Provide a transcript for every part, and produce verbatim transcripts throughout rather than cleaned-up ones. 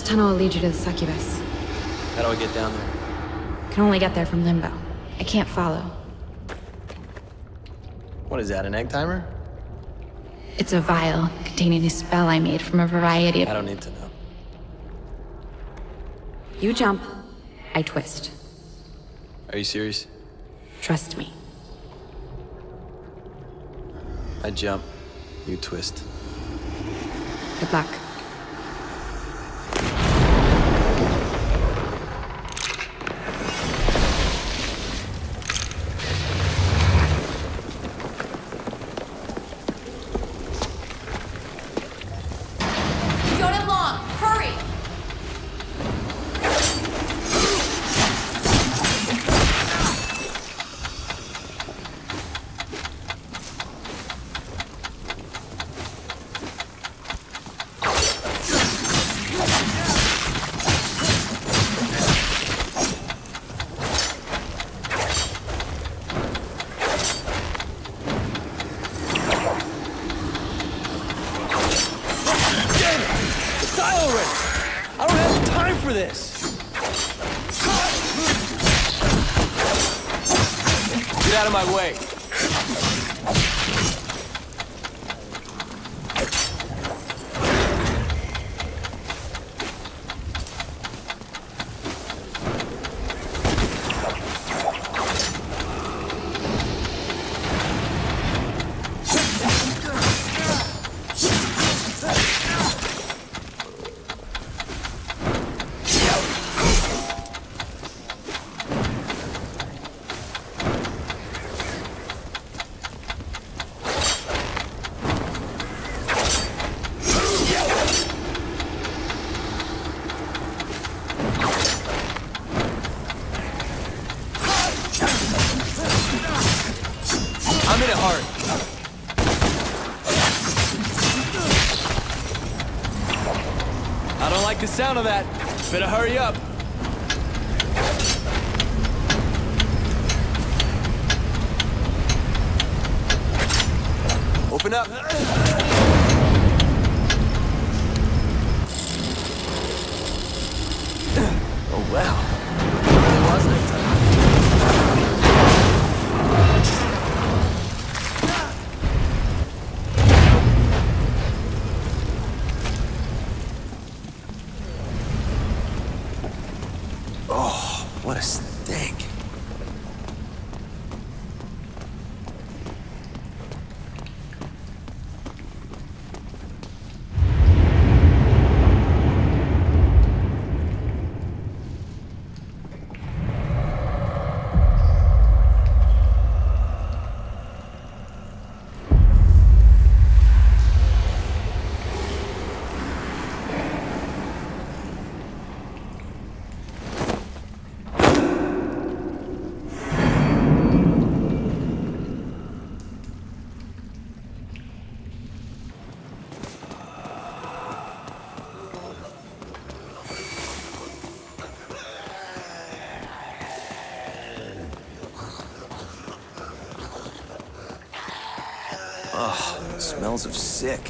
tunnel will lead you to the succubus. How do I get down there? Can only get there from Limbo. I can't follow. What is that, an egg timer? It's a vial containing a spell I made from a variety of... I don't need to know. You jump, I twist. Are you serious? Trust me. I jump, you twist. Good luck. You don't have long. Hurry! For this. Get out of my way. I'm in it hard. I don't like the sound of that. Better hurry up. Open up. Oh, wow. There was no time. Oh, what a stink. Ugh, smells of sick.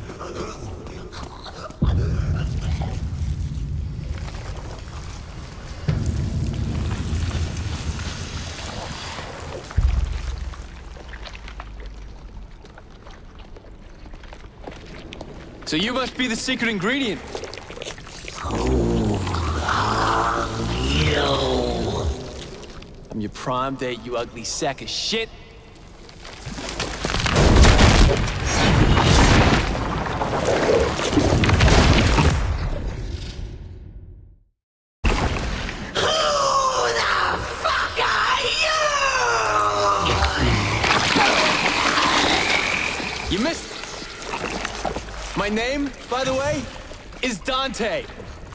So you must be the secret ingredient. Who are you? I'm your prom date, you ugly sack of shit. You missed it. My name, by the way, is Dante.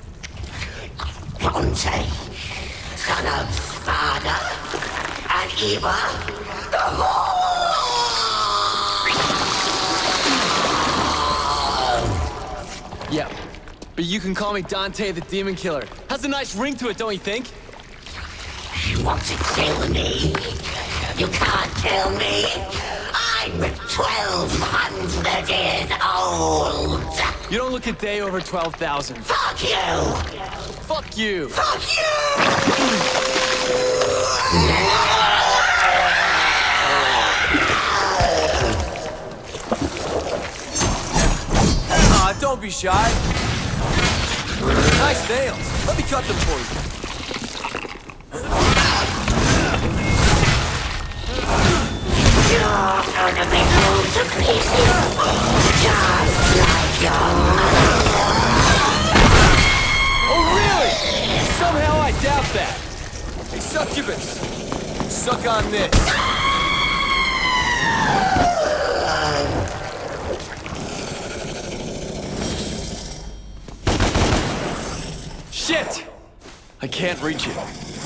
Dante, son of Sparda and Eva, the whole. Yeah, but you can call me Dante the Demon Killer. Has a nice ring to it, don't you think? You want to kill me? You can't kill me. I'm twelve hundred years old. gold! You don't look a day over twelve thousand. Fuck you! Fuck you! Fuck you! Aw, don't be shy. Nice nails. Let me cut them for you. You're gonna be blown to pieces, just like your mother. Oh, really? Somehow I doubt that. Hey, succubus, suck on this. Shit! I can't reach it.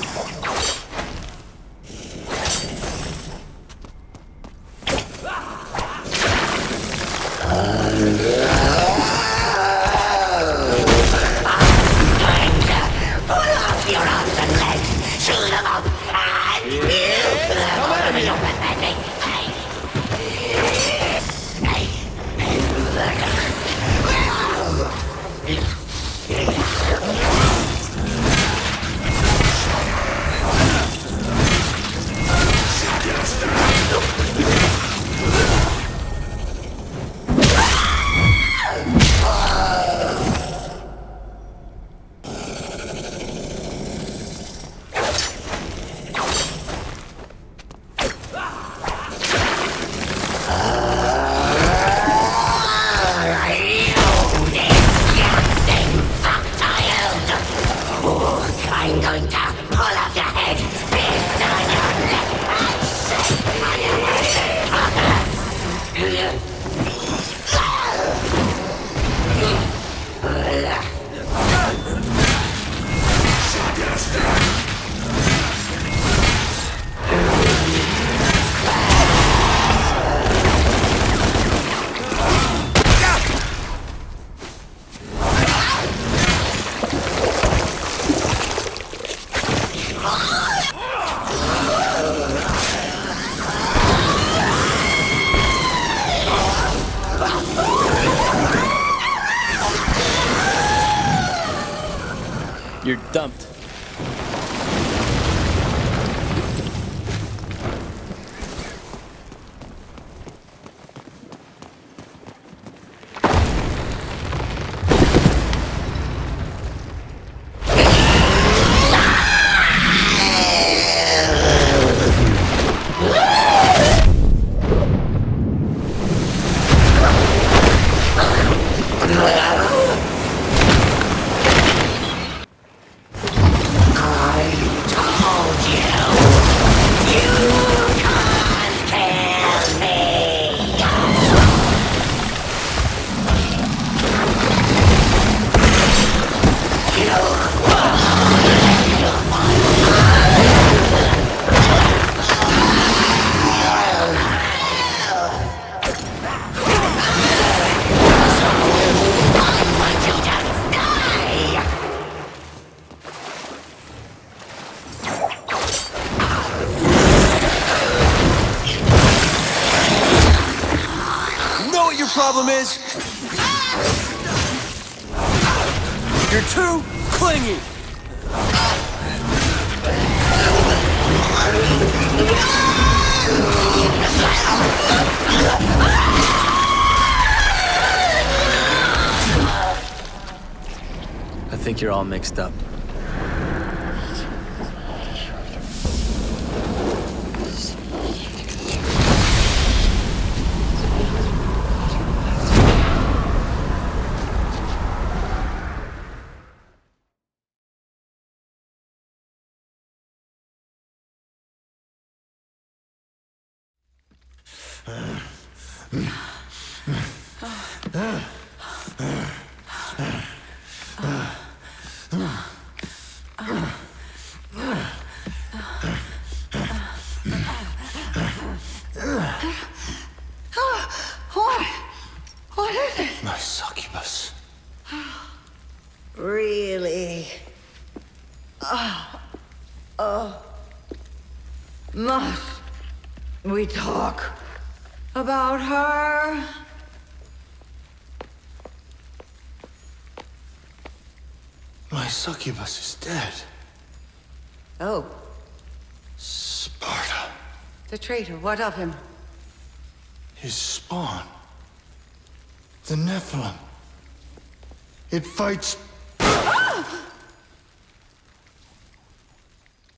I'm going to pull off your head, twist on your neck, and set on your You're dumped. Problem is, you're too clingy. I think you're all mixed up. What? What is it? My succubus. Really? Oh. Oh. Must we talk about her? My succubus is dead. Oh, Sparta. the traitor, what of him? His spawn. The Nephilim. It fights